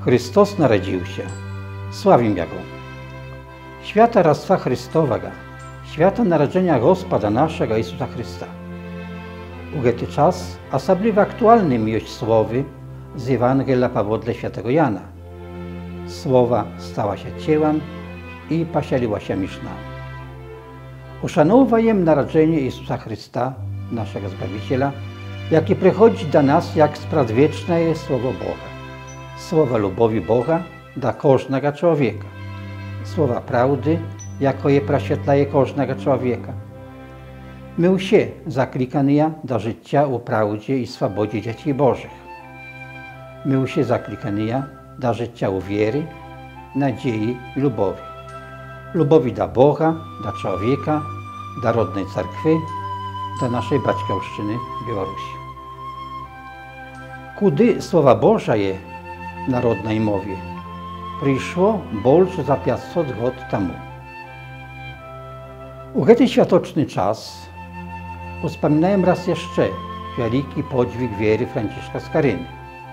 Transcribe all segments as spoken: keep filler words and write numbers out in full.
Chrystus narodził się. Sławim Jego. Świata Rastwa Chrystowego, świata narodzenia Gospoda naszego Jezusa Chrysta. U gety czas osobliwie aktualnym jest słowy z Ewangelia powodle świętego Jana. Słowa stała się ciałem i pasieliła się między nami. Uszanowujem narodzenie Jezusa Chrysta, naszego Zbawiciela, jaki przychodzi do nas jak spradwieczne Słowo Boga. Słowa lubowi Boga dla każdego człowieka. Słowa prawdy, jako je prześwietlaje każdego człowieka. My wszyscy zaklikani do życia u prawdzie i swobodzie dzieci Bożych. My wszyscy zaklikani do życia u wiery, nadziei i lubowi. Lubowi do Boga, do człowieka, do rodnej cerkwy, do naszej Baćkowszczyny Białorusi. Kudy Słowa Boże je narodnej mowie przyszło больше za pięćset lat temu. U gety światoczny czas wspominałem raz jeszcze wielki podźwig wiery Franciszka z Karyny.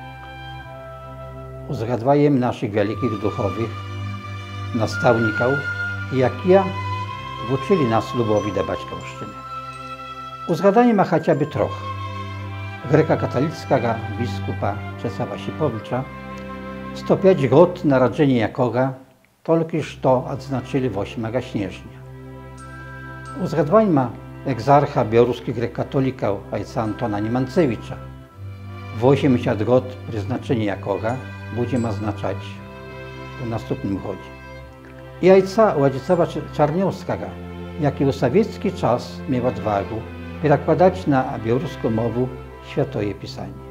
Uzgadwajem naszych wielkich duchowych, nastawników, jakie uczyli nas lubowi do Baćkowszczyny. Uzgadaniem ma chociażby trochę greko-katolickiego biskupa Czesława Sipowicza, sto pięć lat narodzenia jakoga tylko że odznaczyli ósmego śnieżnia. Uzgadwaniem ma egzarcha białoruskich greko-katolików ojca Antona Niemancewicza. osiemdziesiąt lat przeznaczenia jakoga będziemy oznaczać w następnym godzie. I ojca Władysława Czarniowskiego, jaki w sowiecki czas miał odwagę przekładać na białoruską mowę Święte Pisanie.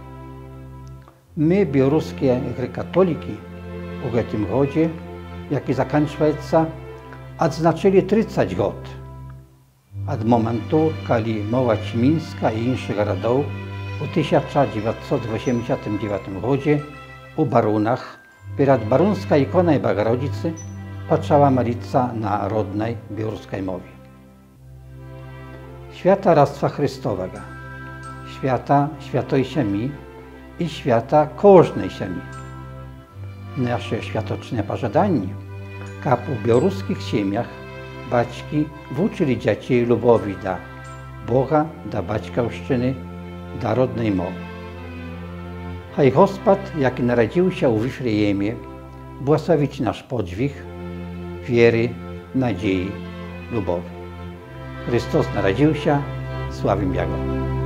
My, białoruskie grekatoliki, w tym godzie, jaki zakończył, odznaczyli trzydzieści lat od momentu, kiedy mowa Ćmińska i innych gradów w tysiąc dziewięćset osiemdziesiątym dziewiątym godzie u Barunach przed baruńską ikoną Bogorodzicy poczęła modlica na rodnej białoruskiej mowie. Świata Rastwa Chrystowego, świata świętej ziemi i świata każdej ziemi. Nasze światoczne pożądanie, aby w białoruskich ziemiach baćki wuczyli dzieci lubowi do Boga, do Baćkowszczyny, do rodnej mowy. Haj Gospod, jaki narodził się w Wiflejemie, błogosławić nasz podźwig wiery, nadziei, lubowi. Chrystus narodził się, sławim Jego.